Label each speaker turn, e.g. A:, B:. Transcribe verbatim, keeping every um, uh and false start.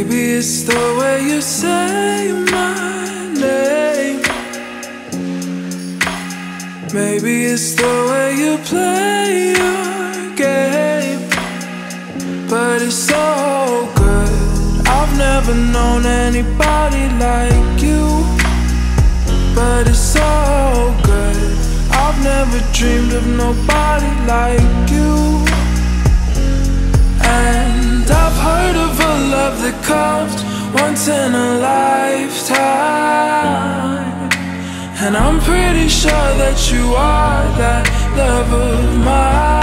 A: Maybe it's the way you say my name. Maybe it's the way you play your game. But it's so good. I've never known anybody like you. But it's so good. I've never dreamed of nobody like you. And I've heard of a love that comes once in a lifetime, and I'm pretty sure that you are that love of mine.